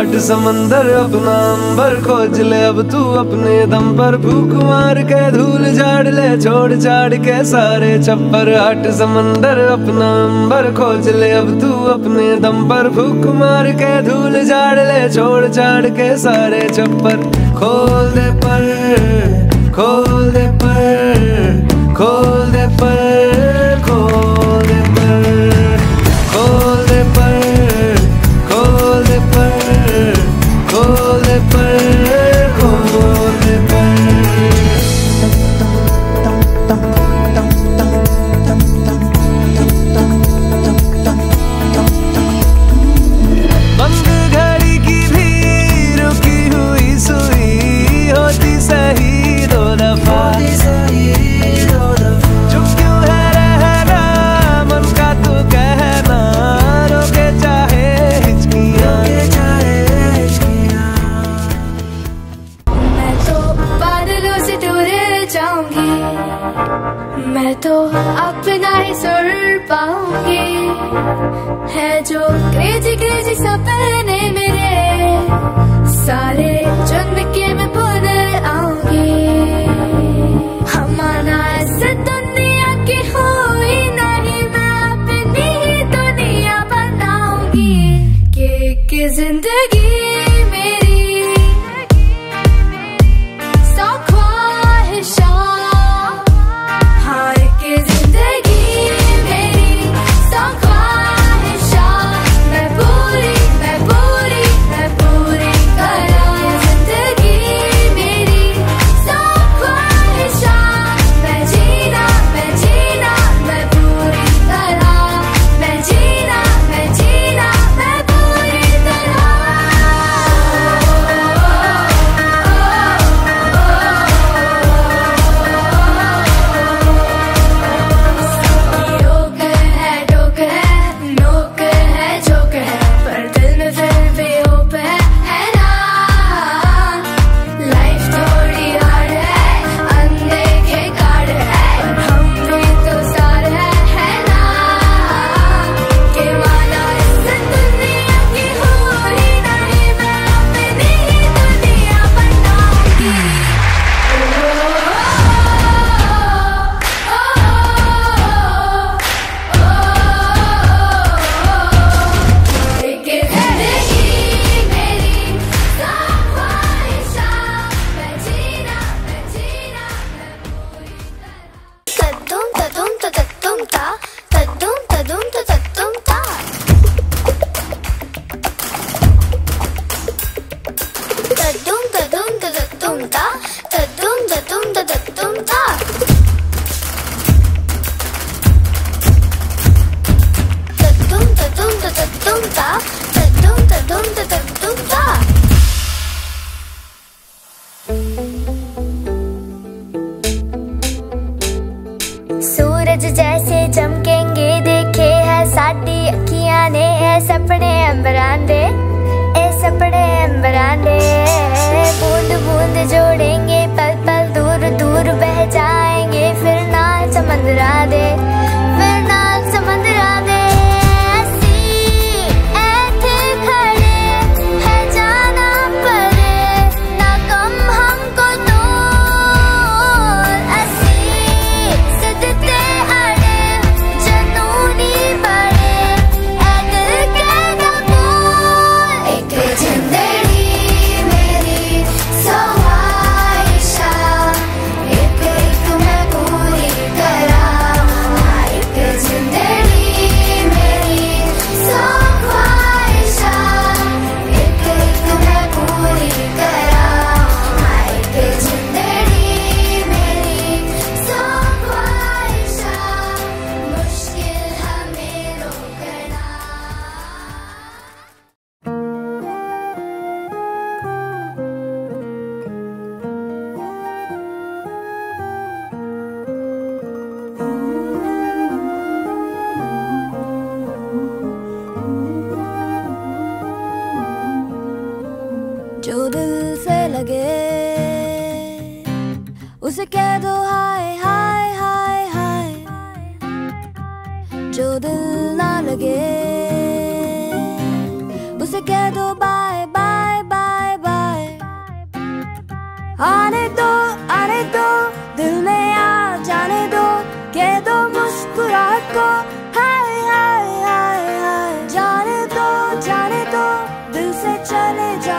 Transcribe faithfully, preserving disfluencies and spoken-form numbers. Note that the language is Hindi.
हट समंदर अपना अंबर खोज ले अब तू अपने दम पर, भूख मार के धूल झाड़ ले छोड़ छाड़ के सारे छप्पर। हट समंदर अपना अंबर खोज ले अब तू अपने दम पर, भूख मार के धूल झाड़ ले छोड़ छाड़ के सारे छप्पर। खोल दे पर खोल दे पर खोल दे पर खोल दे पर खोल दे पर खोल दे पर खोल दे पर खोल दे पर। बंद घड़ी की भी रुकी हुई सुई होती सही दो दफा, चुप क्यों है रहना मन का तू कहना, रोके चाहे हिचकियां। मैं तो बादलों से दूर जाऊंगी, मैं तो अपना ही सुर पाऊंगी। है जो क्रेजी क्रेजी सपने मेरे सारे चुन के मैं भूल आऊंगी। हमारा ऐसे दुनिया की हुई नहीं, मैं अपनी ही दुनिया बनाऊंगी। कि कि जिंदगी मेरी सौ ख्वाहिशां, हाँ कि जिंदगी मेरी सौ ख्वाहिशां, मैं पूरी मैं पूरी मैं पूरी करूं। जिंदगी मेरी सौ ख्वाहिशां, मैं जीना मैं जीना मैं पूरी तरह, मैं जीना मैं जीना मैं पूरी तरह। रोक है टोक है नोक है झोंक है, पर दिल में फिर भी होप है, है ना। लाइफ थोड़ी हार्ड है, अनदेखे कार्ड है, पर हम भी तो सार है, है ना। कि माना इस दुनिया की हुई नहीं, मैं अपनी ही दुनिया बनाऊंगी। कि जिंदगी मेरी सौ ख्वाहिशां, मैं जीना मैं जीना मैं पूरी तरह। तद्दुम तद्दुम तद्दुम ता तद्दुम तद्दुम तद्दुम ता तद्दुम तद्दुम तद्दुम ता तद्दुम तद्दुम तद्दुम ता। तद्दुम तद्दुम तद्दुम ता तद्दुम तद्दुम तद्दुम ता। सूरज जैसे चमकेंगे देखे है साडी अखियां ने, है सपने अंबरां दे ए सपने अंबरां दे। बूंद बूंद जोड़ेंगे पल पल दूर दूर बह जाएंगे, फिर ना समंदरा दे फिर ना समंदरा दे। ऐसी ऐथे खड़े है जाना पड़े ना कम हमको तो, ऐसी सिद्धते अड़े जनूनी बड़े ऐ दिल के कबूल। एक जिंदगी मेरी सौ ख्वाहिशां, एक एक मैं पूरी करां। एक जिंदगी मेरी सौ ख्वाहिशां, एक एक मैं पूरी करां। एक जिंदगी मेरी सौ ख्वाहिशां, मुश्किल हमें रोकना। जो दिल से लगे उसे कह दो हाय हाय हाय हाय, जो दिल ना लगे उसे कह दो बाय बाय दिल से चले जा।